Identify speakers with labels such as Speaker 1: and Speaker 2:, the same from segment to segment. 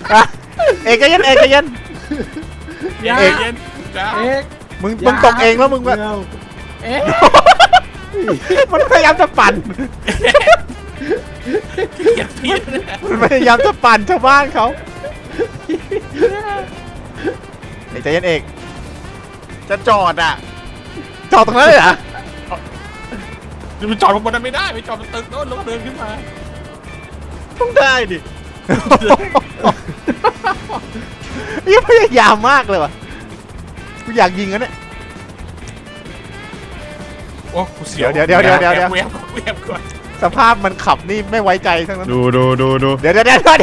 Speaker 1: เอกใจเย็นเอกใจเย็น
Speaker 2: เอก
Speaker 1: มึงตกเองแล้วมึงแบบมันพยายามจะปั่นมันพยายามจะปั่นชาวบ้านเขาเอกใจเย็นเอก
Speaker 3: จะจอดอ่ะ
Speaker 1: จอดตรงนั้นเลยเหรอ
Speaker 2: มันจอดบนนั้นไม่ได้ไม่จอดบนตึกโน้นแล้วก็เดินขึ้นมา
Speaker 3: ต้องได้ดิ
Speaker 1: นี่พยายามมากเลยวะกูอยากยิงกันเนี่ย
Speaker 2: โอ้กูเสียว
Speaker 1: เดี๋ยว
Speaker 2: ก่อน
Speaker 1: สภาพมันขับนี่ไม่ไว้ใจทั้งนั้น
Speaker 3: ดู
Speaker 1: เดี๋ยว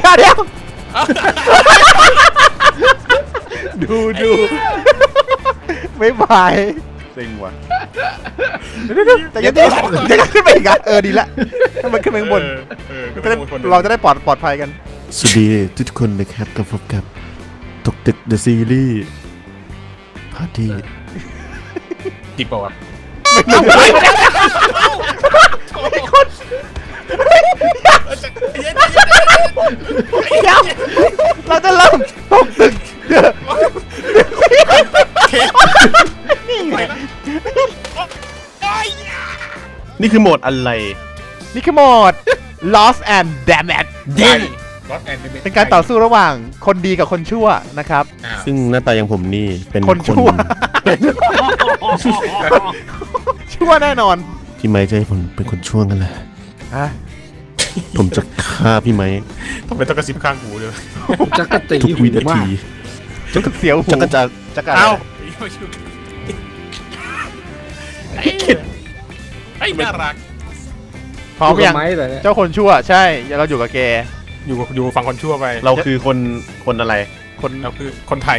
Speaker 1: ดูไม่บาย
Speaker 3: เซ็งว่ะ
Speaker 1: แต่ยังขึ้นไปอีกอ่ะดีละถ้ามันขึ้นไปข้างบนเราจะได้ปลอดภัยกัน
Speaker 3: สวัสดีทุกคนนะครับกับพบกับตกตึก The Series พาร์ตี้
Speaker 2: จิบป่าวะ
Speaker 1: เราจะเริ่มตกตึก
Speaker 3: นี่คือโหมดอะไร
Speaker 1: นี่คือโหมด Lost and Damned เป็นการต่อสู้ระหว่างคนดีกับคนชั่วนะครับ
Speaker 3: ซึ่งหน้าตาอย่างผมนี่เป็น
Speaker 1: คนชั่วชั่วแน่นอน
Speaker 3: พี่ไม้จะให้ผมเป็นคนชั่วกันแหละผมจะฆ่าพี่ไม้
Speaker 2: ทำไมต้องกระซิบข้างหูเลย
Speaker 3: จักรตีทุกวินาที
Speaker 1: จักรเสียวหู
Speaker 3: จักร
Speaker 2: เอ้าไอ้น่ารัก
Speaker 1: พร้อมยังเจ้าคนชั่วใช่เราอยู่กับแก
Speaker 2: อยู่ฝั่งคนชั่วไป
Speaker 3: เราคือคนอะไร
Speaker 2: เราคือคนไทย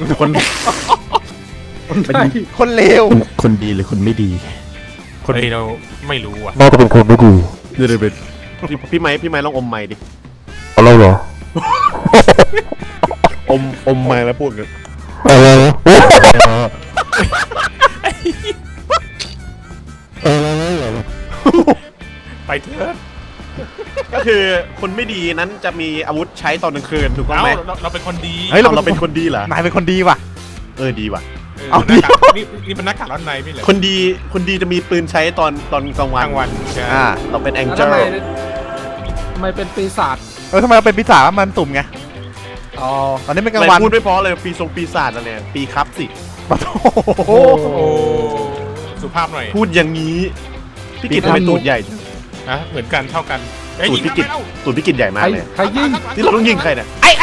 Speaker 1: คนเลว
Speaker 3: คนดีหรือคนไม่ดี
Speaker 2: คนดีเราไม่รู้อ่ะ
Speaker 3: น่าจะเป็นคนไม่ดีเดี๋ยวเป็นพี่ไม้ลองอมไม้ดิ
Speaker 1: อะไรเหรอ
Speaker 3: อมไม้แล้วพูดกัน
Speaker 1: อะไรนะ
Speaker 2: ไปเถอะ
Speaker 3: ก็คือคนไม่ดีนั้นจะมีอาวุธใช้ตอนกลางคืนถูกต้องไหม
Speaker 2: เราเป็นคนดี
Speaker 3: เฮ้ยเราเป็นคนดีเหรอน
Speaker 1: ายเป็นคนดีว่ะ
Speaker 3: ดีว่ะ
Speaker 2: เอานี่เป็นนักข่าวร้อนในไม่เลย
Speaker 3: คนดีจะมีปืนใช้ตอนกลางวันเราเป็นแองเจิล
Speaker 4: ทำไมเป็นปีศาจ
Speaker 1: ทำไมเราเป็นปีศาจมันตุ่มไงตอนนี้เป็นกลางวัน
Speaker 3: พูดไม่พอเลยปีศาจอะไรปีครับสิ
Speaker 1: โอ้
Speaker 2: สุภาพหน่อย
Speaker 3: พูดอย่างนี้พี่กิตทำไมตูดใหญ่
Speaker 2: นะเหมือนกันเท่ากัน
Speaker 3: ตูดพี่กิตใหญ่มากเลย
Speaker 4: ใครยิง
Speaker 3: นี่เราต้องยิงใครเนี่ย
Speaker 1: ไอ้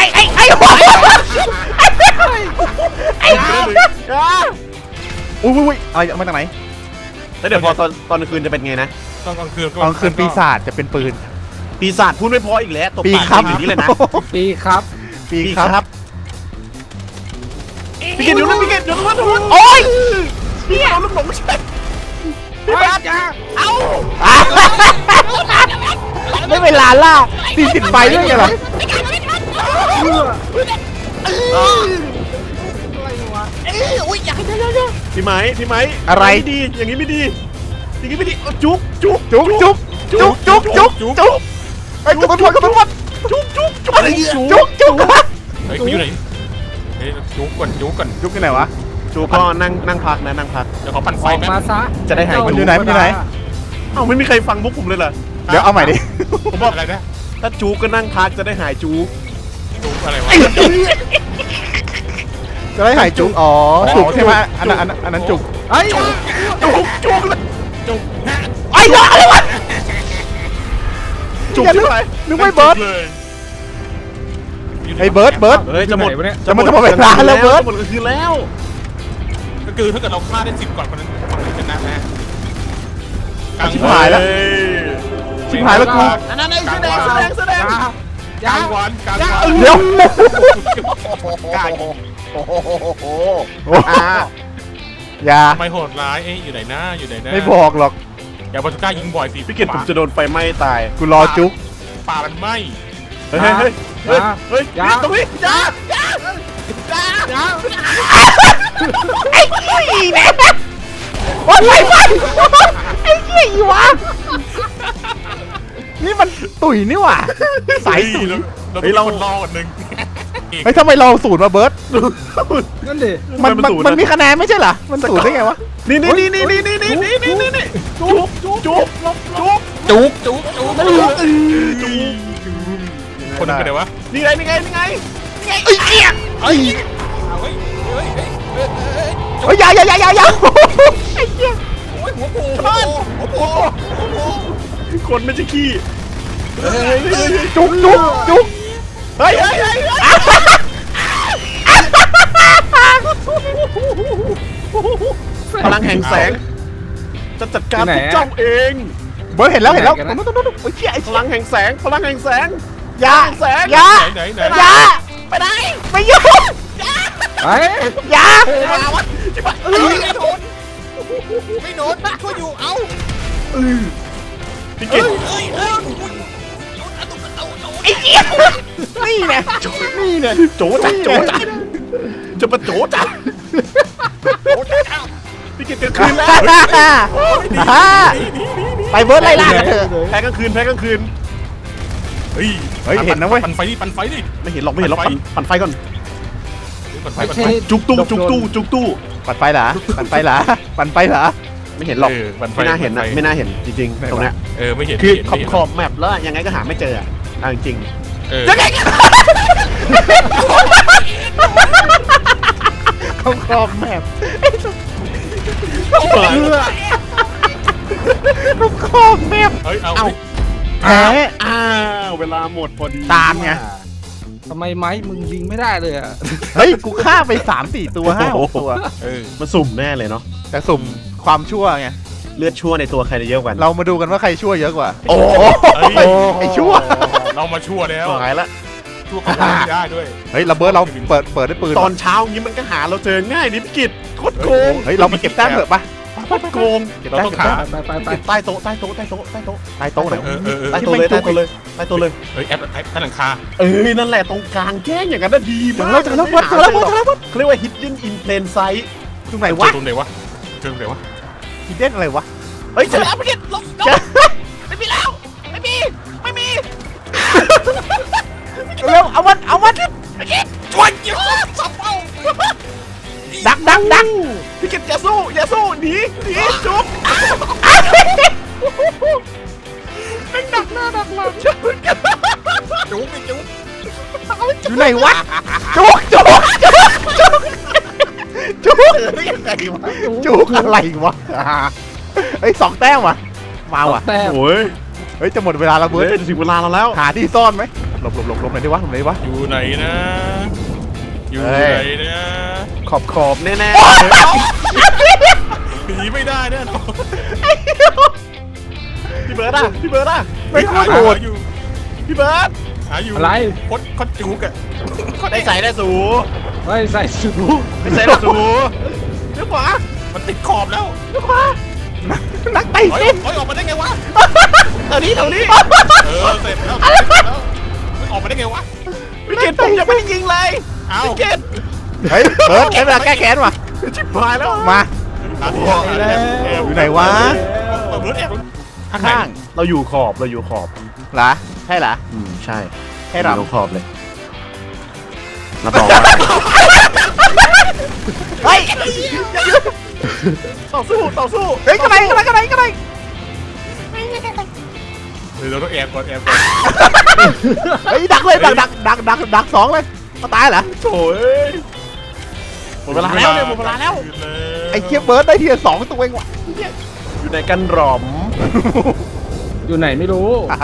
Speaker 1: อุ้ยอะไรมาจากไหน
Speaker 3: แล้วเดี๋ยวพอตอนกลางคืนจะเป็นไงนะ
Speaker 1: ตอนกลางคืนปีศาจจะเป็นปืน
Speaker 3: ปีศาจพูดไม่พออีกแล้วตบปากอย่างนี้เลยนะ
Speaker 4: ปีครับ
Speaker 3: พี่กิตเดี๋ยวนะพี่กิตเดี๋ยวนะ
Speaker 1: โอ๊ย
Speaker 3: พี่เอาลูกหลงใช่
Speaker 1: เอาไม่เวลาล่าติดไฟด้วยกันเหรอ
Speaker 3: พี่ไม้
Speaker 1: อะไร
Speaker 3: ดีอย่างนี้ไม่ดีจุ๊ก
Speaker 1: ไอ้จุ๊กกันหมดจุ๊ก
Speaker 2: เฮ้ยอยู่ไหนจุ๊กก่อน
Speaker 1: จุ๊กที่ไหนวะ
Speaker 3: จุ๊กก็นั่งพักนะนั่งพัก
Speaker 2: เดี๋ยวขอปั่นไฟ
Speaker 4: มาซะ
Speaker 3: จะได้หาย
Speaker 1: มันอยู่ไหน
Speaker 3: เอ้าไม่มีใครฟังมุกผมเลยเหรอ
Speaker 1: เดี๋ยวเอาใหม่ดิ
Speaker 2: ผมบอกอะไรนะ
Speaker 3: ถ้าจุ๊กก็นั่งพักจะได้หายจุ๊ก
Speaker 2: อะไรวะ
Speaker 1: จะได้หายจุ๊กจุ๊กใช่ไหมอันนั้นจุ๊ก
Speaker 3: จุ๊ก
Speaker 1: ไอ้เหรออะไรวะ
Speaker 3: จุ๊กอะไร
Speaker 1: นึกไม่เบิร์ดไอ้เบิร์ด
Speaker 3: เฮ้ยจะหมด
Speaker 1: เวลาแล้วเบิร์ด
Speaker 3: หมดคือแล้ว
Speaker 2: ก็คือถ้าเกิดเราฆ่าได้10ก่อนคนนั้นชนะนะ
Speaker 1: ชิบหายแล้วกู
Speaker 3: นั่นแสดง
Speaker 2: กลางวัน
Speaker 1: เดี๋ยวอย่า
Speaker 2: ไม่โหดร้ายอยู่ไหนนะ
Speaker 1: ไม่บอกหรอก
Speaker 2: อย่าบอลก้ายิงบ่อยสิ
Speaker 3: พี่เกดผมจะโดนไฟไหม้ตาย
Speaker 1: กูรอจุ๊ก
Speaker 2: ป่ามันไหม้
Speaker 3: เฮ้ยตรงนี้จ้า
Speaker 1: ไอ้ขี้แม่โอ๊ยไอ้ขี้วะนี่มันตุ๋ยนี่หว่า
Speaker 2: ใส่ตุ๋ยเรารอกันหนึ่ง
Speaker 1: เฮ้ยทำไมเราศูนย์มาเบิร์ด
Speaker 4: นั่นดิ
Speaker 1: มันมีคะแนนไม่ใช่เหรอมันศูนย์ได้ไงวะ
Speaker 3: นี่จุก
Speaker 2: คนนั้นไปไหนวะ
Speaker 3: นี่ไง
Speaker 1: เอ้ยเอี้ย
Speaker 2: เฮ้ย
Speaker 1: เฮ้ยอย่าไอ้เหี้ย
Speaker 2: โอ้ยหัวโผล่
Speaker 3: คนไม่ใช่ขี้
Speaker 1: จุก
Speaker 3: เฮ้ยพลังแห่งแสงจะจัดการพวกเจ้าเอง
Speaker 1: เบิร์ดเห็นแล้วตรงนู้นโอ้ยเชี่ยไอ้
Speaker 3: พลังแห่งแสง
Speaker 1: อย่า
Speaker 2: ไหน
Speaker 1: อย่าไปไหนไม่ยุ่ง
Speaker 4: เฮ้ย
Speaker 1: อย่า
Speaker 2: ไม่โดนช่วยอยู่เอ้า
Speaker 3: พี่กิต
Speaker 1: ไอ้เหี้ยนี่ไงนี่
Speaker 3: โจจัดจะมาโจจัดพี่กิตกลางคืนแล้ว
Speaker 1: ไปเบิร์ดไล่ล่ากันเถอะ
Speaker 3: แพ้กลางคืน
Speaker 2: เฮ้ย
Speaker 1: เห็นนะเว้ย
Speaker 2: ปั่นไฟดิ
Speaker 3: ไม่เห็นหรอกปั่นไฟก่อน
Speaker 4: ไม่ใช่
Speaker 3: จุกตู้
Speaker 1: ปัดไฟเหรอไม่เห็นหรอก
Speaker 3: ไม่น่าเห็นนะไม่น่าเห็นจริงๆตรงนี้
Speaker 2: ไม่เห็น
Speaker 3: คือขอบแมปแล้วยังไงก็หาไม่เจออ่ะจริง
Speaker 1: ยังไงเขาครอบแมพเขาครอบแมพ
Speaker 2: เฮ้ยเอา
Speaker 1: แพ้
Speaker 3: เวลาหมดพอดี
Speaker 1: ตามไง
Speaker 4: ทำไมไม้มึงยิงไม่ได้เลยอ่ะ
Speaker 1: เฮ้ยกูฆ่าไป 3-4 ตัว5-6 ตัว
Speaker 3: มันสุ่มแน่เลยเนาะ
Speaker 1: แต่สุ่มความชั่วไง
Speaker 3: เลือดชั่วในตัวใครจะเยอะกว่า
Speaker 1: เรามาดูกันว่าใครชั่วเยอะกว่า
Speaker 3: โอ้
Speaker 1: ไอ้ชั่ว
Speaker 2: เรามาชั่วแล้ว
Speaker 3: หายละ
Speaker 2: ชั่วเขาไม่ได้ด้วย
Speaker 1: เฮ้ยระเบิดเราเปิดด้วยปืน
Speaker 3: ตอนเช้างี้มันก็หาเราเจอง่ายนิดกิจโคตรโกง
Speaker 1: เฮ้ยเรามาเก็บแต้มเถอะปะ
Speaker 3: โคตรโกง
Speaker 1: เก็บ
Speaker 2: เรา
Speaker 1: แต้ม
Speaker 2: ต้อง
Speaker 1: เก็บ
Speaker 2: ขา
Speaker 1: แต้ม
Speaker 4: ไป
Speaker 3: ใต้โต๊ะ
Speaker 1: ใต้โต๊ะไหน
Speaker 2: เออ
Speaker 3: ใต้โต๊ะเลย
Speaker 2: เฮ้ยแอปใต้หลังคา
Speaker 3: นั่นแหละตรงกลางแจ้งอย่างนั้นน่ะดีมาก
Speaker 1: เจอแล้ว
Speaker 3: เขาเรียกว่า hidden in plain sight
Speaker 1: ตรงไหนวะ
Speaker 2: ตรงไหนวะ
Speaker 1: ฮิดเด้นอะไรวะ
Speaker 3: เฮ้ยเจอแล้วพี่กิตลบ
Speaker 1: ไม่มีเร็วเอามัน
Speaker 2: ช่วยยิงสับเป้า
Speaker 1: ดัก
Speaker 3: พี่กิตอย่าสู้หนีจุ๊บ
Speaker 2: จุ๊บ
Speaker 1: อยู่ไหนวะจุกอะไรวะเฮ้ย2 แต้มวะมาว่ะ
Speaker 4: แต้ม
Speaker 3: โอ้ย
Speaker 1: เฮ้ยจะหมดเวลาแล้วเบิร์ด
Speaker 3: ถึงเวลาเราแล้ว
Speaker 1: หาที่ซ่อนไหมหลบไหนดีวะ
Speaker 2: อยู่ไหนนะ
Speaker 3: ขอบแน่
Speaker 2: หนีไม่ได้แน่นอน
Speaker 3: พี่เบิร์ดอ่ะ
Speaker 1: ไม่โคตรโหด
Speaker 2: อยู่
Speaker 3: พี่เบิร์ด
Speaker 2: หาอยู่
Speaker 4: อะไร
Speaker 2: คดจุกอะ
Speaker 3: ได้ใส่ได้สู
Speaker 4: เฮ้ยใส่สู
Speaker 3: ได้ใส่ได้สูเดี๋ยวขวา
Speaker 2: มันติดขอบแล้ว
Speaker 1: นักไต่
Speaker 2: เฮ้ย
Speaker 1: เส้น
Speaker 2: ออกมาได้ไงวะ
Speaker 3: แถวนี้
Speaker 2: เสร็จแล้วมันออกมาได้ไงวะ
Speaker 3: พี่เกดผมยังไม่ได้ยิงเลย
Speaker 2: เอา
Speaker 3: พี่เกด
Speaker 1: เฮ้ยเบิร์ดแก้แค้นว่ะ
Speaker 3: ชิบหายแล้ว
Speaker 1: มา
Speaker 2: อยู่
Speaker 1: ไหนวะ
Speaker 2: เบิร์ดแอบ
Speaker 1: ข้าง
Speaker 3: เราอยู่ขอบ
Speaker 1: เหรอใช่เหรอ
Speaker 3: ใช่
Speaker 1: ให้เรา
Speaker 3: อยู่ขอบเลยรับรองว่า
Speaker 1: เฮ้ย
Speaker 3: ต่อสู้
Speaker 1: เฮ้ยกระไร
Speaker 2: เราต้องแอบก่อน
Speaker 1: เฮ้ยดักเลยดัก2เลยเขาตายเหรอ
Speaker 3: โถ่หมดเวลาแล้ว
Speaker 1: ไอ้เคียเบิร์ดได้ทีละ2 ตัวเองว่ะ
Speaker 3: อยู่ในกันหรอม
Speaker 4: อยู่ไหนไม่รู้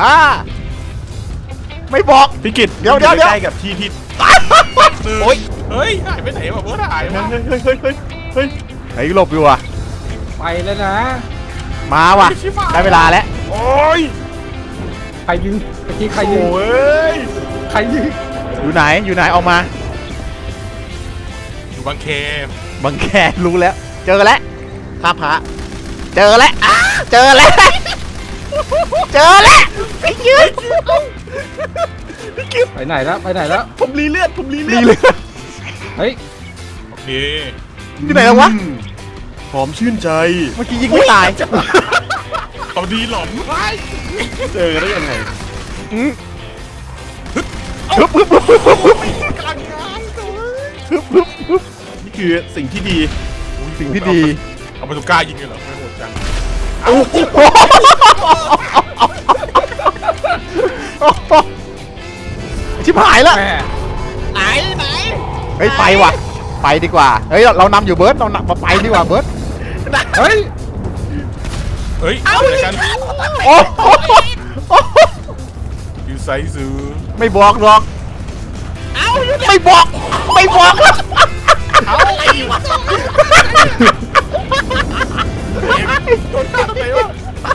Speaker 1: ไม่บอก
Speaker 3: พี่กิต
Speaker 1: เดี๋ยว
Speaker 3: ใกล้กับที่
Speaker 2: โอ้ยเฮ้ยหายไปไหนวะเบิร์ดหายมา
Speaker 3: เฮ้ย
Speaker 1: ไอ้หลบอยู่อ่ะ
Speaker 4: ไปแล้วนะ
Speaker 1: มาว่ะได้เวลาแล้ว
Speaker 3: โอ้ย
Speaker 4: ใครยิงเมื่อกี้ใครยิง
Speaker 3: โอ้ย
Speaker 4: ใครยิง
Speaker 1: อยู่ไหนออกมา
Speaker 2: อยู่บางเค
Speaker 1: บังแครู้แล้วเจอแล้ว
Speaker 3: ท่าพระ
Speaker 1: เจอแล้วไอ้ยืด
Speaker 4: ไปไหนแล้ว
Speaker 3: ผมรีเลือด
Speaker 4: เฮ้ย
Speaker 2: โอเค
Speaker 1: อยู่ไหนแล้ววะ
Speaker 3: หอมชื่นใจ
Speaker 1: เมื่อกี้ยิงไม่ตาย
Speaker 2: เอาดีหลอน
Speaker 3: เจอได้ยังไง
Speaker 1: ปึ๊บ
Speaker 2: กำลังงาน
Speaker 3: คือสิ่งที่ดี
Speaker 1: สิ่งที่ดี
Speaker 2: เอาประสบการณ์ยิงเลยเหรอไม่โหดจัง
Speaker 1: ชิบหายแล้ว
Speaker 4: แม่
Speaker 2: ไหน
Speaker 1: เฮ้ยไปว่ะไปดีกว่าเฮ้ยเรานำอยู่เบิร์ดเรานำมาไปดีกว่าเบิร์ด
Speaker 4: เฮ้ย
Speaker 2: เฮ้ยเอาอะไรกัน
Speaker 1: โอ้โห
Speaker 2: อยู่ไซซื้อ
Speaker 1: ไม่บอกหรอกไม่บอกไม่บอก
Speaker 2: เอาอะไรวะโดนตัดไปวะ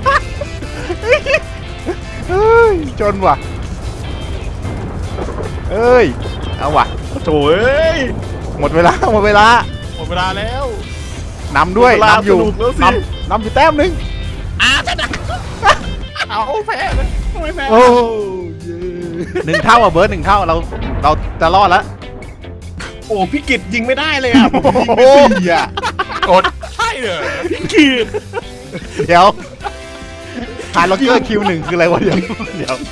Speaker 1: เฮ้ยจนว่ะเอ้ยเอาว่ะ
Speaker 3: โถ่เอ้ย
Speaker 1: หมดเวลาหมดเวลา
Speaker 2: หมดเวลาแล้ว
Speaker 1: นำด้วย
Speaker 3: หมดเวลาน
Speaker 1: ำอยู่
Speaker 3: สนุกแล้วสิ
Speaker 1: นำอยู่แต้มหนึง
Speaker 2: เอาแพ้เลยทำไมแพ้
Speaker 1: โอ้หนึ่งเท่าอ่ะเบิร์ด1 เท่าเราจะรอดแล้ว
Speaker 3: โอ้พี่กิตยิงไม่ได้เลยอ่ะผมยิงไป4อ่ะ
Speaker 2: กดใช่เลย
Speaker 3: พี่กิต
Speaker 1: เดี๋ยวฮาร์ล็อกเกอร์คิว1คืออะไรวะเดี๋ยว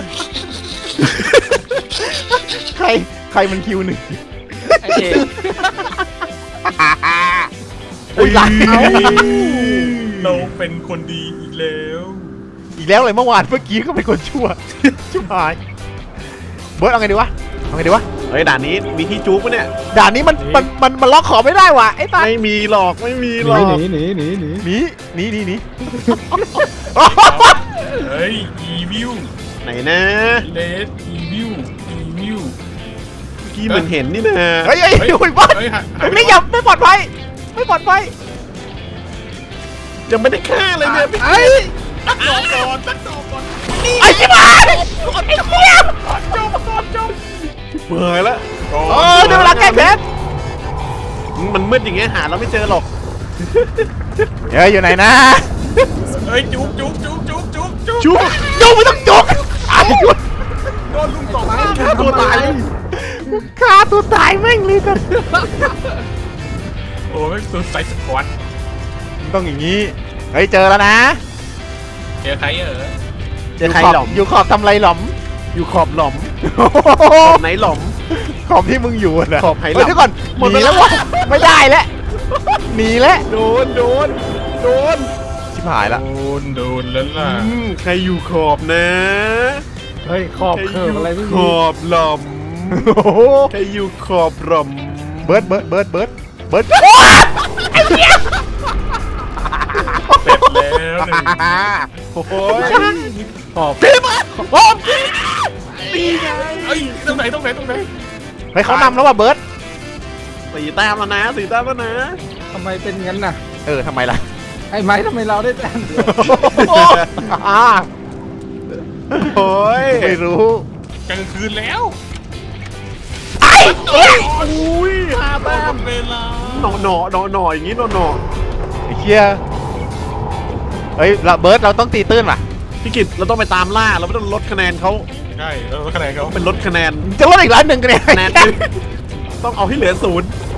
Speaker 1: ใครมันคิว1
Speaker 4: ไอ้เอก
Speaker 1: โอ้ยหลัง
Speaker 2: เราเป็นคนดีอีกแล้ว
Speaker 1: อีกแล้วเลยเมื่อวานเมื่อกี้ก็เป็นคนชั่วชิบหายเบิร์ดเอาไงดีวะเอาไงดีวะ
Speaker 3: เฮ้ยด่านนี้มีที่จุ๊บปะเนี่ย
Speaker 1: ด่านนี้มันล็อกขอไม่ได้ว่ะไอ้ตา
Speaker 3: ไม่มีหรอกไม่มี
Speaker 4: ห
Speaker 3: หรอก
Speaker 4: นีหนี
Speaker 1: หนี
Speaker 2: เฮ้ยอีวิว
Speaker 3: ไหนนะ
Speaker 2: เลดอีวิว
Speaker 3: เมื่อกี้มันเห็นนี่นะ
Speaker 1: เฮ้ยดูอีกบ้าน
Speaker 2: เฮ้ย
Speaker 1: ไม่หยับไม่ปลอดภัยไม่ปลอดภัย
Speaker 3: ยังไม่ได้ฆ่าเลยเนี่ยพี่
Speaker 1: ไอ้
Speaker 2: ตักดอกก่อนตักดอกก่อน
Speaker 1: ไอ้ชิบหายไอ้เหี้ย
Speaker 2: จบ
Speaker 3: เบื่อแล้ว
Speaker 1: เดี๋ยวเวลาแก้แค้น
Speaker 3: มันมืดอย่างเงี้ยหาเราไม่เจอหรอก
Speaker 1: เฮ้ยอยู่ไหนนะ
Speaker 2: เฮ้ยจุ๊บจุ๊บจุ๊บจุ๊บจุ๊บจุ๊บ
Speaker 3: จุ๊บ
Speaker 1: จุกไม่ต้องจุกไอ้ยุด
Speaker 2: โดนลุงสอง
Speaker 3: ฆ่าตัวตาย
Speaker 1: ฆ่าตัวตายแม่งเลยกัน
Speaker 2: โอ้ยสุดใส่สควอต
Speaker 1: ต้องอย่างนี้เฮ้ยเจอแล้วนะ
Speaker 2: เจอใครเหรอ
Speaker 3: เจอใครหล่อม
Speaker 1: อยู่ขอบทำไรหล่อม
Speaker 3: อยู่ขอบหล่อมขอบไหนหล่อม
Speaker 1: ขอบที่มึงอยู่นะ
Speaker 3: ขอบไหหล่อม
Speaker 1: เฮ้ยเดี๋ยวก่อน
Speaker 3: หมด
Speaker 1: หนี
Speaker 3: เวลา
Speaker 1: แล้ววะไม่ได้แล้วหนีแล้ว
Speaker 3: โดน
Speaker 1: ชิบหายละ
Speaker 2: โดนแล้วล่ะ
Speaker 3: ใครอยู่ขอบนะ
Speaker 4: เฮ้ยขอบ
Speaker 3: ใคร
Speaker 4: เคิ
Speaker 3: อ
Speaker 4: ร์ฟ
Speaker 3: ยู่
Speaker 4: อะไรไม่
Speaker 3: ข
Speaker 4: มี
Speaker 3: อบหล่อม
Speaker 1: โอ้โห
Speaker 3: ใครอยู่ขอบหล่อม
Speaker 1: เบิร์ด
Speaker 2: เสร็จแล้วหนึ่ง
Speaker 3: โอ้โห
Speaker 4: ขอบ
Speaker 2: เอ้ยตรงไหน
Speaker 1: เฮ้ยเขานำแล้วว่ะเบิร์ด
Speaker 3: 4 แต้มแล้วนะ4 แต้มแล้วนะ
Speaker 4: ทำไมเป็นงั้นน่ะ
Speaker 1: ทำไมล่ะ
Speaker 4: ไอ้ไม้ทำไมเราได้แต้มเดียว
Speaker 3: โอ้ย
Speaker 1: ไม่รู้
Speaker 2: กลางคืนแล้ว
Speaker 3: อุ้ย5 แต้ม
Speaker 2: เวลา
Speaker 3: หน่ออย่างงี้หน่อ
Speaker 1: ไอ้เชี่ยเฮ้ยเบิร์ดเราต้องตีตื้นว่ะ
Speaker 3: พี่กิตเราต้องไปตามล่าเราไม่ต้องลดคะแนนเขา
Speaker 2: ใช่แล้วคะแนนเขา
Speaker 3: เป็นลดคะแนน
Speaker 1: จะลดอีก1,000,000กันเนี่ย
Speaker 3: คะแนนต้องเอาให้เหลือ0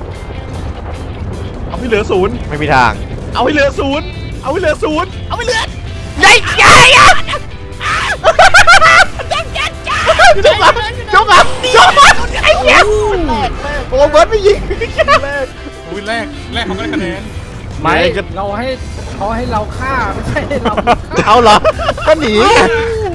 Speaker 3: เอาให้เหลือ0
Speaker 1: ไม่มีทาง
Speaker 3: เอาให้เหลือ0เอาให้เหลือ0เอาให้เหลือ
Speaker 1: ใหญ่จุกอ่ะไอ้เหี้ยโอ้เบิร์ดไม่ยิง
Speaker 2: อุ้ยแรกเขาได้คะแนน
Speaker 4: ไม่เราให้เขาให้เราฆ่าไม่ใช่ให้เราฆ่า
Speaker 1: เอาเหรอก็หนี
Speaker 3: เหลือ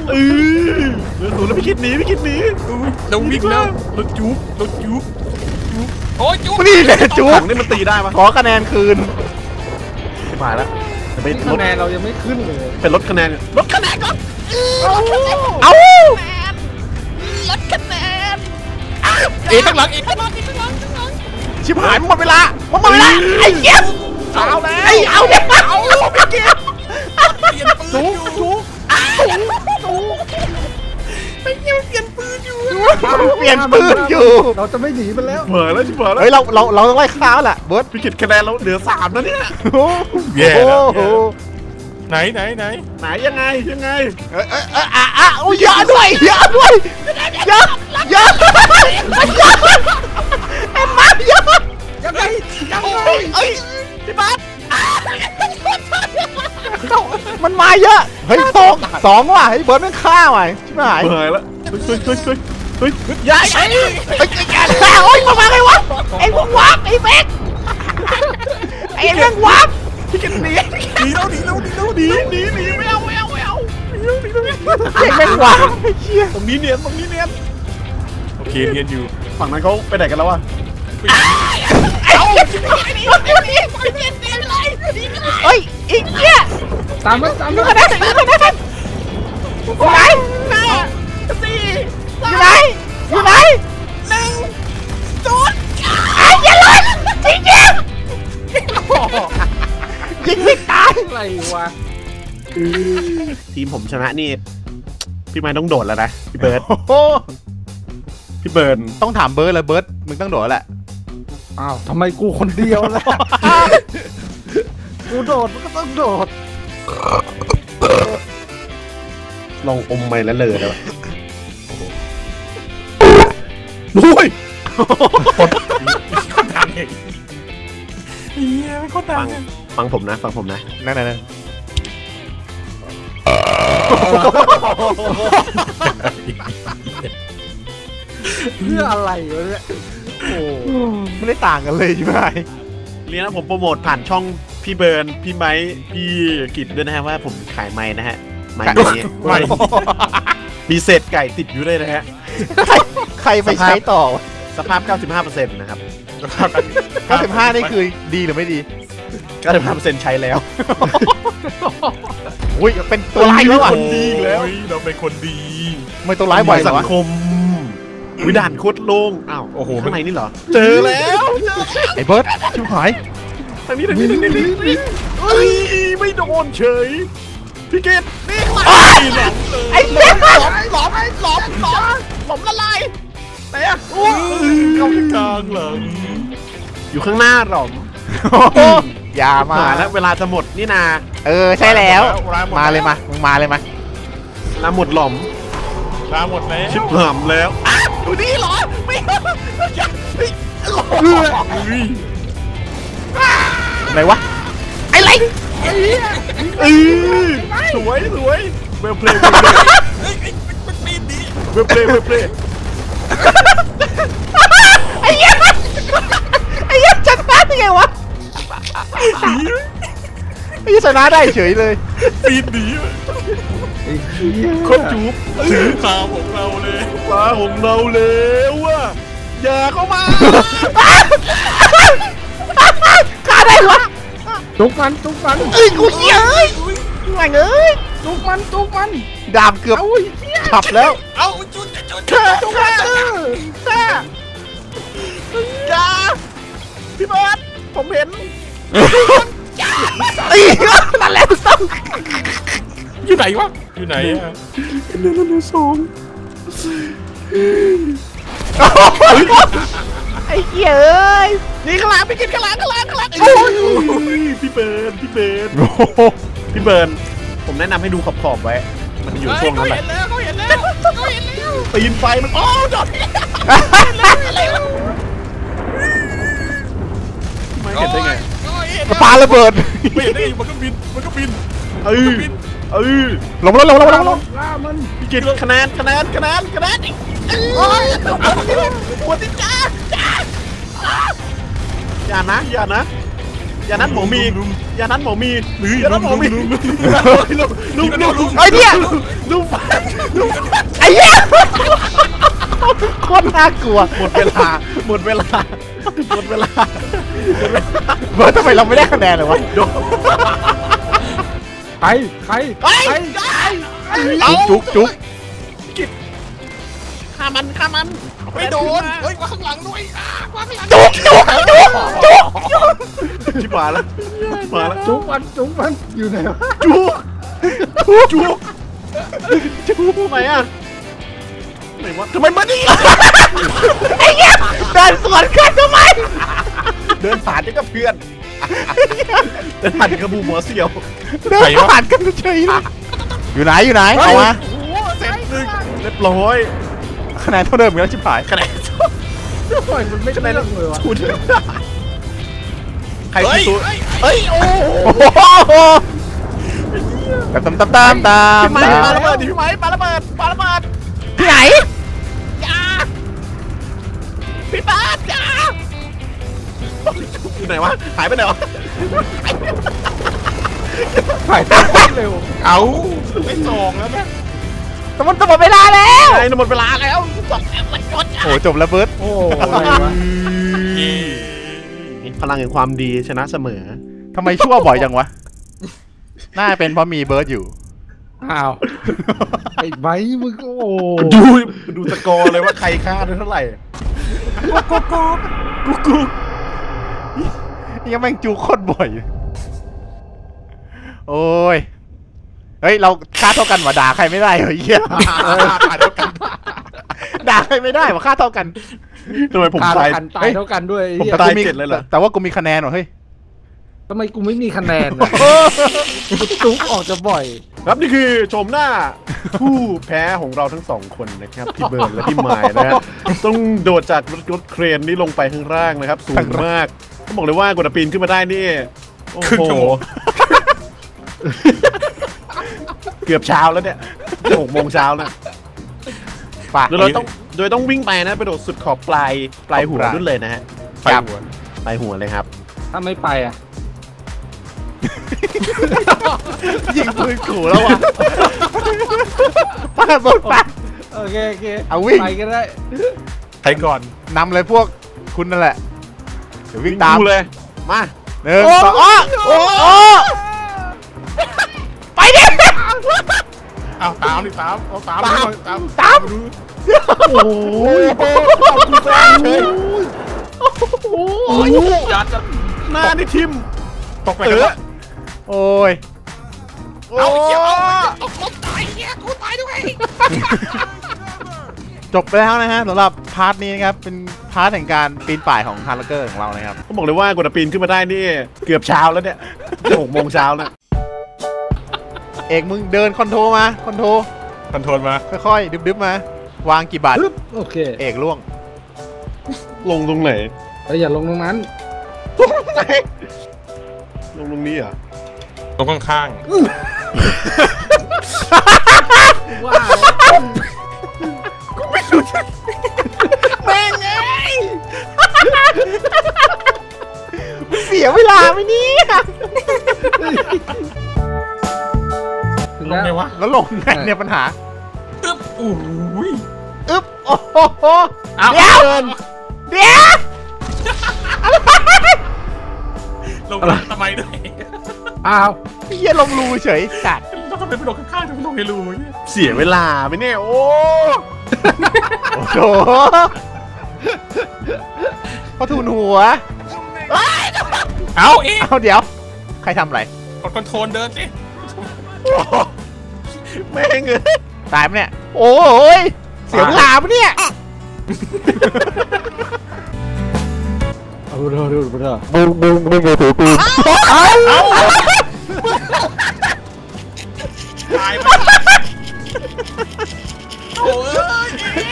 Speaker 3: 0แล้วพี่กิตหนี
Speaker 2: เราวิ่งแล้วเราจุ๊บโอ้ยจุ๊บ
Speaker 1: นี่แหละจุ
Speaker 3: ถั
Speaker 1: ก
Speaker 3: งนี่มันตีได้ปะ
Speaker 1: ขอคะแนนคืน
Speaker 3: มาแล้วจะไปล
Speaker 4: คะ
Speaker 3: ด
Speaker 4: แนนเรายังไม่ขึ้นเลย
Speaker 3: เป็นลดคะแนนลดคะแนนก่อน
Speaker 1: เอา
Speaker 2: เอกข้างหลัง
Speaker 1: ชิบหายหมดเวลาไอ้เหี้ยเอาแล้วเอาเนี่ยเอาพี่เกียร์
Speaker 2: จุ๊บ
Speaker 1: เปลี่ยนปืนอยู่
Speaker 4: เราจะไม่หนีมันแล้ว
Speaker 3: เผลอแล้วชิบเผลอแล้ว
Speaker 1: เฮ้ยเราต้องไล่ค้าแหละเบิร์ด
Speaker 3: พี่กิตคะแนนเราเหลือ3แล้วเนี่ย
Speaker 2: แย่แล้ว
Speaker 1: โอ้โห
Speaker 2: ไหน
Speaker 3: ไหนยังไง
Speaker 1: อย่าด้วยเยอะไอ้มาเยอะยังไงเอ้ยพี่บัสมันมาเยอะเฮ้ยสองว่ะเฮ้ยเบิร์ดมันฆ่าว่ะชิบหาย
Speaker 3: เผลอแล้วเฮ้ย
Speaker 1: ยายโอ้ยมาไงวะไอ้พวกวักไอ้เบก
Speaker 2: นีไม่เอา
Speaker 1: เก่งแม่งวะไอ้เชี่ย
Speaker 2: ตรงนี้เนียนโอเคเนียนอยู่ฝั่งนั้นเขาไปไหนกันแล้ววะ
Speaker 1: เฮ้ยอีกเนี่ย
Speaker 4: ตามมันตาม
Speaker 1: อยู่
Speaker 4: มั
Speaker 1: กัน
Speaker 4: น
Speaker 1: ได้อยู่ไหนอยู่ไหนอยู่ไหนไอ้ยันเลยยิงไม่ตาย
Speaker 4: อะไรวะ
Speaker 3: ทีมผมชนะนี่พี่ไม้ต้องโดดแล้วนะพี่เบิร์ด
Speaker 1: โอ้โห
Speaker 3: พี่เบิร์ด
Speaker 1: ต้องถามเบิร์ดเลยเบิร์ดมึงต้องโดดแหละ
Speaker 4: อ้าวทำไมกูคนเดียวล่ะกูโดดมันก็ต้องโดด
Speaker 3: ลองอมไปแล้วเลยนะโอ้ย
Speaker 2: ดังเองเฮียไม่โคตรดัง
Speaker 3: ฟังผมนะ
Speaker 1: นั่น
Speaker 4: เพื่ออะไรวะเนี่ยโอ้
Speaker 1: ไม่ได้ต่างกันเลยใช่ไหม
Speaker 3: เรียนนะผมโปรโมทผ่านช่องพี่เบิร์นพี่ไม้พี่กิจด้วยนะฮะว่าผมขายไม้นะฮะไม้นี้
Speaker 2: ไม่
Speaker 3: มีเศษไก่ติดอยู่ด้วยนะฮะ
Speaker 1: ใครไปใช้ต่อ
Speaker 3: สภาพ 95% นะครับ
Speaker 1: 95นี่คือดีหรือไม่ดี
Speaker 3: 95% ใช้แล้ว
Speaker 1: อุ้ยเป็นตัวร้ายแล้วอ่ะ
Speaker 3: คนดีอีกแล้ว
Speaker 2: เราเป็นคนดี
Speaker 1: ไม่ตัวร้ายบ่อยเหร
Speaker 3: สั
Speaker 1: อง วะ
Speaker 3: คมวิด่านโคตรโล่งอ้าว
Speaker 2: โอ้โห
Speaker 3: ข้างในนี่เหรอ เจอแล้ว
Speaker 1: ไอ้เบิร์ดชิบหาย
Speaker 3: ทางนี้เอ้ยไม่โดนเฉยพี่เกดนี่
Speaker 1: ไอ้เหี้ย
Speaker 3: หลอมละลายไหนอะเข้าที่กลางหลังอยู่ข้างหน้าหรอม
Speaker 1: อย่ามา
Speaker 3: แล้วเวลาจะหมดนี่นา
Speaker 1: ใช่แล้ว มาเลยมามึงมาเลยมา
Speaker 3: เวลาหมดหล่อม
Speaker 2: ตาหมดแล้ว
Speaker 3: ชิบหล่อมแล้วดูนี่เหรอไม่หล่อม
Speaker 1: ไหนวะไอ้ไร
Speaker 3: สวยเวลเพลย์เวลเพลย์
Speaker 1: ไอ้เหี้ยชนะได้ไงวะไอ้เหี้ยชนะได้เฉยเลย
Speaker 2: ปีนหนีโคตรจูบถือขาของเราเลย
Speaker 3: ปลาของเราแล้วว่ะอย่าเข้ามา
Speaker 1: ฆ่าได้วะ
Speaker 4: จุกมันจุกมัน
Speaker 1: กูเหี้ยเอ้ยแม่งเอ้ย
Speaker 4: จุกมัน
Speaker 1: ดาบเกือบฉับแล้ว
Speaker 2: เอาจุด
Speaker 3: จงมาอย่าพี่เบิร์ดผมเห็น
Speaker 1: ตีนั่นแหละต้อง
Speaker 2: อยู่ไหนวะอยู่ไหนอะ
Speaker 1: ไอ้เหี้ยเอ้ย
Speaker 3: นี่ข้างหลังพี่กินข้างหลังพี่เบิร์ดพี่เบิร์ดผมแนะนำให้ดูขอบไว้ มันอยู่ช่วงนั้นแหละ
Speaker 2: เขาเห็นแล้ว
Speaker 3: ตีนไฟมันโอ้ดอดไม่เห็นได้ไง
Speaker 1: ปาระเบิด
Speaker 2: ไม่เห็นได้ไงมันก็บิน
Speaker 1: ลง
Speaker 4: ล่ามัน
Speaker 3: พี่กินคะแนนปวดที่จ้าอย่านั้นหมอมีลุม
Speaker 1: ไอ้เหี้ย
Speaker 3: ลุม
Speaker 1: ไอ้เหี้ยโคตรน่ากลัว
Speaker 3: หมดเวลาเ
Speaker 1: บิร์ดทำไมเราไม่ได้คะแนนเลยวะ
Speaker 4: ใคร
Speaker 1: จุก
Speaker 3: ฆ่ามัน
Speaker 2: ไม่โดนเฮ้ยมาข้างหลังด้วยมาข้างหลัง
Speaker 1: จุก
Speaker 3: ชิบหายแล้ว
Speaker 4: จุกมันอยู่ไหนวะ
Speaker 3: จุกไหนอ่ะไหนวะทำไมมาดิ
Speaker 1: ไอ้เหี้ยเดินสวนกันทำไม
Speaker 3: เดินผ่านกับเพื่อนเดินผ่านกับบูหัวเสี่ยว
Speaker 1: เดินผ่านกันเฉยเลยอยู่ไหนเอามา
Speaker 3: เสร็จหนึ่งเรียบร้อย
Speaker 1: คะแนนเท่าเดิมอยู่แล้วชิบหาย
Speaker 3: คะแนน
Speaker 4: ปล่อยมันไม่ได้เรื่องเลยวะ
Speaker 3: ถูกใครคือตัวโอ้
Speaker 1: โอ้โหตาม
Speaker 3: พี่ไม้ปาระเบิดดิพี่ไม้ปาระเบิด
Speaker 1: ที่ไหน
Speaker 3: พี่ป้าจ้าอยู่ไหนวะหายไปไหนวะ
Speaker 4: ไปเร็ว
Speaker 2: เอาไม่สองแล้วนะ
Speaker 1: แต่มันจะหมดเวลาแล้ว
Speaker 3: ไอ้หมดเวลาแล้วจบแล้วมันจบ
Speaker 1: โอ้จบแล้วเบิร์ด
Speaker 4: โอ้อะไรวะ
Speaker 3: พลังแห่งความดีชนะเสมอ
Speaker 1: ทำไมชั่วบ่อยจังวะน่าเป็นเพราะมีเบิร์ดอยู่
Speaker 4: อ้าวไอ้ไบมึงโอ้
Speaker 3: ดูสกอร์เลยว่าใครฆ่าได้เท่าไหร่
Speaker 1: กูยังแม่งจูโคตรบ่อยโอ้ยเฮ้ยเราค่าเท่ากันวะด่าใครไม่ได้เหรอเหี้ยด่าใครไม่ได้วะค่าเท่ากัน
Speaker 3: ทำไมผม
Speaker 4: ฆ่า
Speaker 3: ตาย
Speaker 4: กันตายเท่ากันด้วย
Speaker 3: ผม
Speaker 4: เหี้ย
Speaker 3: ตายเจ็ดเลยเหรอ
Speaker 1: แต่ว่ากูมีคะแนนว่ะเฮ้ย
Speaker 4: ทำไมกูไม่มีคะแนนอะกูตุ๊กออกจะบ่อย
Speaker 3: ครับนี่คือชมหน้าผู้แพ้ของเราทั้งสองคนนะครับพี่เบิร์นและพี่ไมล์นะฮะต้องโดดจากรถเครนนี้ลงไปข้างล่างนะครับสูงมากต้องบอกเลยว่ากว่าจะปีนขึ้นมาได้นี่โอ้โหเกือบเช้าแล้วเนี่ย6 โมงเช้านะ
Speaker 1: ป่ะ
Speaker 3: โดยต้องวิ่งไปนะไปโดดสุดขอบปลายหัวนู่นเลยนะฮะ
Speaker 2: ไปหัว
Speaker 3: ปลายหัวเลยครับ
Speaker 4: ถ้าไม่ไปอ่ะ
Speaker 1: ยิงปืนขู่แล้ววะป้าบนป้า
Speaker 4: โอเคโอเค
Speaker 1: เอาวิ่ง
Speaker 4: ไปก็ได้
Speaker 2: ใครก่อน
Speaker 1: นำเลยพวกคุณนั่นแหละเดี๋ยววิ่งตาม
Speaker 3: ดูเลยมา
Speaker 1: หนึ่งสองโอ้ไปดิ
Speaker 2: เอาตามดิตามเอาตาม
Speaker 1: ตาม
Speaker 3: โอ้ยขอบคุณแฟนเลย
Speaker 2: โอ้ยยัด
Speaker 3: หน้านี่ทิม
Speaker 2: ตกไปแล้ว
Speaker 1: โอ้ย
Speaker 2: เอาเกี่ยว
Speaker 1: จบไปแล้วนะฮะสำหรับพาร์ทนี้นะครับเป็นพาร์ทแห่งการปีนป่ายของฮาร์ล็อกเกอร์ของเรานะครับ
Speaker 3: เขาบอกเลยว่ากว่าจะปีนขึ้นมาได้นี่เกือบเช้าแล้วเนี่ย6 โมงเช้าแล้ว
Speaker 1: เอกมึงเดินคอนโทรมาคอนโทร
Speaker 2: คอนโทรลมา
Speaker 1: ค่อยๆดึบๆมาวางกี่บาท
Speaker 4: ปึ๊บโอเค
Speaker 1: เอกล่วง
Speaker 3: ลงตรงไหน
Speaker 4: อย่าลงตรงนั้น
Speaker 3: ลงตรงนี้เหรอ
Speaker 2: ตรงข้าง
Speaker 4: ว้าว
Speaker 1: แม่งไงเสียเวลาไหมเนี่ย
Speaker 4: ถึง
Speaker 2: ๆลง
Speaker 4: แล้ว
Speaker 2: ไงวะ
Speaker 1: แล้วลงไงเนี่ยปัญหา
Speaker 2: อึ๊บโอ้ย
Speaker 1: อึ๊บโอ้โห
Speaker 2: เอา
Speaker 1: เดี๋ยวเดี๋ยว
Speaker 2: ลงทำไมด้วย
Speaker 4: อ้าว
Speaker 1: เฮียลงรูเฉยจัด
Speaker 2: เราทำไมไปลงข้างๆจะไปลงในรูเนี่ย
Speaker 3: เสียเวลาไปเนี่ยโอ้
Speaker 1: โอ้โหเขาทูนหัว
Speaker 2: เอาอีก
Speaker 1: เอาเดี๋ยว ใครทำอะไร
Speaker 2: กดคอนโทรลเดินสิ
Speaker 3: แม่งเอ้ย
Speaker 1: ตายไหมเนี่ย โอ้ยเสียเวลาปะเนี่ย
Speaker 4: เอาเร็วเร็วเร็ว
Speaker 1: มึงอย่าถือปืน
Speaker 2: ตายไปโอ้ย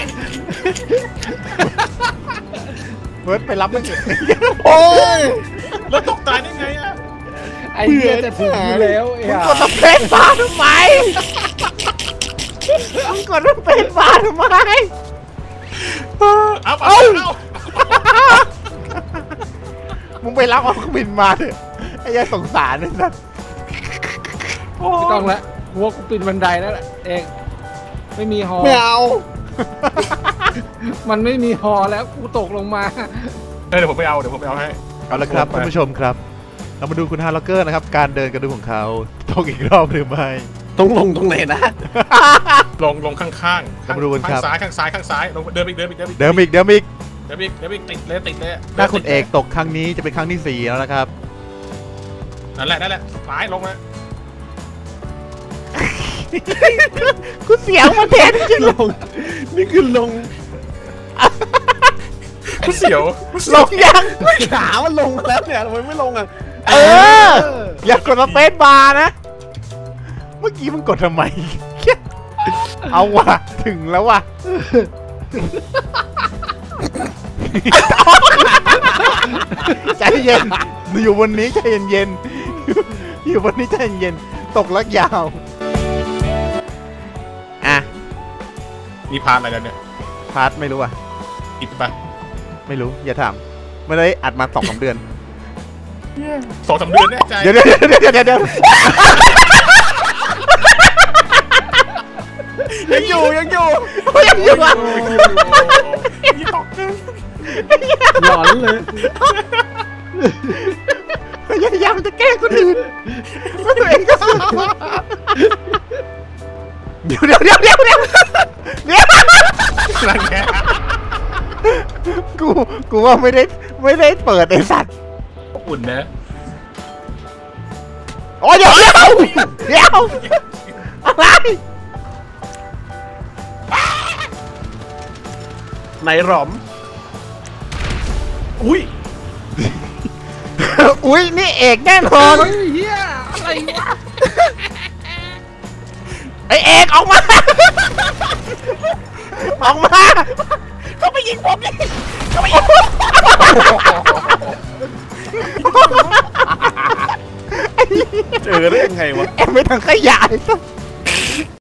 Speaker 1: เบิร์ดไปรับมันเถอะ
Speaker 3: โอ้ย
Speaker 2: แล้วตกตายได้ไงอะ
Speaker 4: ไอ้เหี้ยจะถึงอยู่แล้วไอ้
Speaker 1: มึง
Speaker 4: ห่าก
Speaker 1: ดสเปซบาร์ทำไมมึงกดสเปซบาร์ทำไม
Speaker 2: เอา
Speaker 1: มึงไปรับเอาเครื่องบินมาเถอะไอ้ยาสงสารนี่สัส
Speaker 4: ไม่ต้องละหัวกูปีนบันไดแล้วแหละเองไม่มีหอ
Speaker 3: ไม่เอา
Speaker 4: มันไม่มีหอแล้วกูตกลงมา
Speaker 2: เดี๋ยวผมไปเอาให้
Speaker 1: เอาละครับท่านผู้ชมครับ เรามาดูคุณฮาร์ล็อกเกอร์นะครับ การเดินกระดูกของเขาตกอีกรอบหรือไม่
Speaker 3: ต้องลงตรงไหนนะ
Speaker 2: ลงข้างๆ
Speaker 1: เรามาดูกันครับ
Speaker 2: ข้างซ้ายลงเดินอีก
Speaker 1: เดิมอีก
Speaker 2: ติดเลย
Speaker 1: ถ้าคุณเอกตกครั้งนี้จะเป็นครั้งที่ 4 แล้วนะครับ
Speaker 2: นั่นแหละซ้ายลงมา
Speaker 1: กูเสียงมันเท็จจริง
Speaker 3: ลงนี่คือลง
Speaker 2: กูเสียว
Speaker 1: ลงยัง
Speaker 3: ขามันลงมาแล้วเนี่ยทำไมไม่ลงอ่ะ
Speaker 1: อย่ากดสเปซบาร์นะ เมื่อกี้มึงกดทำไม เอาว่ะถึงแล้วว่ะ ใจเย็นอยู่บนนี้ใจเย็นๆอยู่บนนี้ใจเย็นตกแล้วยาวอ่ะ
Speaker 2: มีพานอะไรแล้วเนี่ย
Speaker 1: พาร์ทไม่รู้อ่ะ
Speaker 2: ติดปะ
Speaker 1: ไม่รู้อย่าถามไม่ได้อัดมา2-3 เดือน
Speaker 2: 2-3 เดือนแน่ใจ
Speaker 1: เดี๋ยว
Speaker 3: ยังอยู่ยังอยู่
Speaker 1: ยังอยู่อ่ะ
Speaker 2: ยี่ตอกเกอร์
Speaker 4: หลอนเลย
Speaker 1: พยายามจะแกล้งคนอื่นก็ตัวเองก็เดี๋ยว
Speaker 2: นั่นไง
Speaker 1: กูว่าไม่ได้เปิดไอ้สัตว์
Speaker 2: อุ่นนะ
Speaker 1: โอ้ยเดี๋ยวอะไร
Speaker 3: ไหนหรอมอุ้ย
Speaker 1: อุ้ยนี่เอกแน่นอน
Speaker 4: เฮ้ยเฮียอะไรวะ
Speaker 1: ไอเอกออกมาเขาไปยิงผมเลยเขาไปยิงผม
Speaker 3: เจอได้ยังไงวะ
Speaker 1: แอบไม่ทางขยาย